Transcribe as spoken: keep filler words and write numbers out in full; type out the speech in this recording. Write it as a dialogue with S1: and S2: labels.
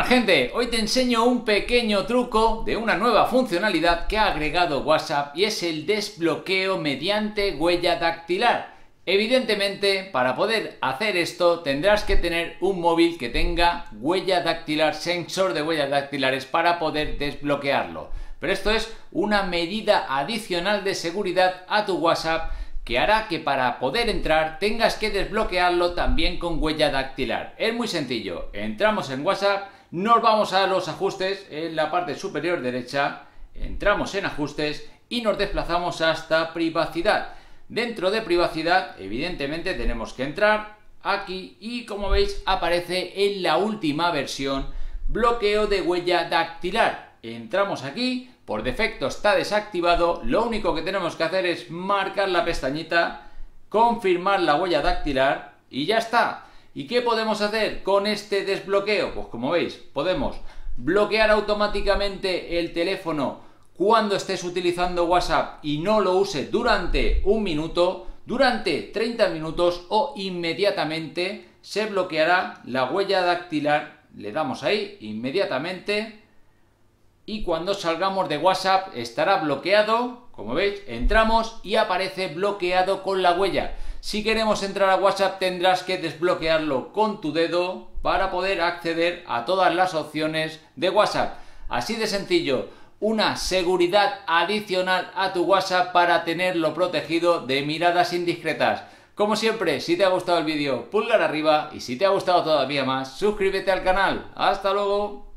S1: Buenas gente, hoy te enseño un pequeño truco de una nueva funcionalidad que ha agregado WhatsApp y es el desbloqueo mediante huella dactilar. Evidentemente, para poder hacer esto tendrás que tener un móvil que tenga huella dactilar, sensor de huellas dactilares para poder desbloquearlo. Pero esto es una medida adicional de seguridad a tu WhatsApp que hará que para poder entrar tengas que desbloquearlo también con huella dactilar. Es muy sencillo, entramos en WhatsApp, nos vamos a los ajustes en la parte superior derecha, entramos en ajustes y nos desplazamos hasta privacidad. Dentro de privacidad, evidentemente tenemos que entrar aquí y como veis aparece en la última versión bloqueo de huella dactilar. Entramos aquí, por defecto está desactivado, lo único que tenemos que hacer es marcar la pestañita, confirmar la huella dactilar y ya está. ¿Y qué podemos hacer con este desbloqueo? Pues como veis, podemos bloquear automáticamente el teléfono cuando estés utilizando WhatsApp y no lo use durante un minuto, durante treinta minutos o inmediatamente se bloqueará la huella dactilar. Le damos ahí inmediatamente y cuando salgamos de WhatsApp estará bloqueado. Como veis, entramos y aparece bloqueado con la huella. Si queremos entrar a WhatsApp tendrás que desbloquearlo con tu dedo para poder acceder a todas las opciones de WhatsApp. Así de sencillo, una seguridad adicional a tu WhatsApp para tenerlo protegido de miradas indiscretas. Como siempre, si te ha gustado el vídeo, pulgar arriba y si te ha gustado todavía más, suscríbete al canal. ¡Hasta luego!